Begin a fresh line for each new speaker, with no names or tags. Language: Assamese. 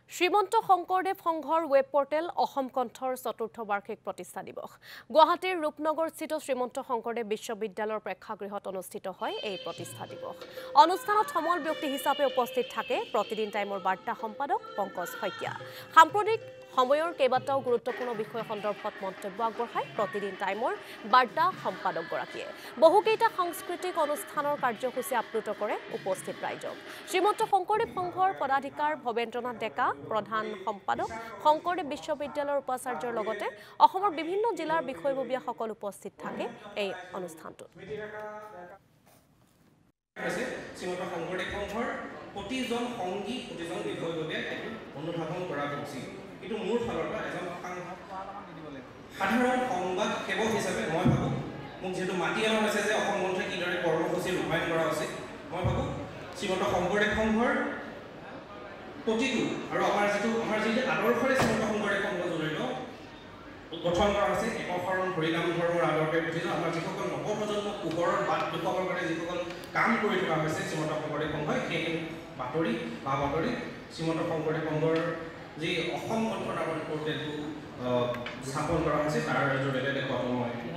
শ্ৰীমন্ত শংকৰদেৱ সংঘৰ ৱেব পৰ্টেল অসম কণ্ঠৰ চতুৰ্থ বাৰ্ষিক প্ৰতিষ্ঠা দিৱস গুৱাহাটীৰ ৰূপনগৰস্থিত শ্ৰীমন্ত শংকৰদেৱ বিশ্ববিদ্যালয়ৰ প্ৰেক্ষাগৃহত অনুষ্ঠিত হয় এই প্ৰতিষ্ঠা দিৱস অনুষ্ঠানত সমল ব্যক্তি হিচাপে উপস্থিত থাকে প্ৰতিদিন টাইমৰ বাৰ্তা সম্পাদক পংকজ শইকীয়া সাম্প্ৰতিক সময়ৰ কেইবাটাও গুৰুত্বপূৰ্ণ বিষয় সন্দৰ্ভত মন্তব্য আগবঢ়ায় প্ৰতিদিন টাইমৰ বাৰ্তা সম্পাদকগৰাকীয়ে বহুকেইটা সাংস্কৃতিক অনুষ্ঠানৰ কাৰ্যসূচী আপ্লুত কৰে উপস্থিত ৰাইজক শ্ৰীমন্ত শংকৰদেৱ সংঘৰ পদাধিকাৰ ভৱেন্দ্ৰনাথ ডেকা প্ৰধান সম্পাদক শংকৰদেৱ বিশ্ববিদ্যালয়ৰ উপাচাৰ্যৰ লগতে অসমৰ বিভিন্ন জিলাৰ বিষয়ববীয়াসকল উপস্থিত থাকে এই অনুষ্ঠানটোত
শ্ৰীমন্ত শংকৰদেৱ সংঘৰ প্ৰতিজন সংগী প্ৰতিজন বিষয়ববীয়াক অনুধাৱন কৰা উচিত কিন্তু মোৰ ফালৰ পৰা এজন সাধাৰণ সংবাদ সেৱক হিচাপে মই ভাবোঁ মোক যেহেতু মাতি অনা হৈছে যে অসম মন্ত্ৰী কিদৰে কৰ্মসূচী ৰূপায়ণ কৰা উচিত মই ভাবোঁ শ্ৰীমন্ত শংকৰদেৱ সংঘৰ প্ৰতিটো আৰু আমাৰ যিটো আদৰ্শৰে শ্ৰীমন্ত শংকৰদেৱ সংঘ জড়িত গঠন কৰা হৈছে একশৰণ হৰিনাম ধৰ্মৰ আদৰ্শে প্ৰতিটো আমাৰ যিসকল নৱপ্ৰজন্ম পোহৰৰ বাট দেখুৱাবৰ কাৰণে যিসকল কাম কৰি থকা হৈছে শ্ৰীমন্ত শংকৰদেৱ সংঘই সেইখিনি বাতৰি শ্ৰীমন্ত শংকৰদেৱ সংঘৰ যি অসম কণ্ঠ নামৰ পৰ্টেলটো স্থাপন কৰা হৈছে তাৰ জৰিয়তে দেখুৱাব মই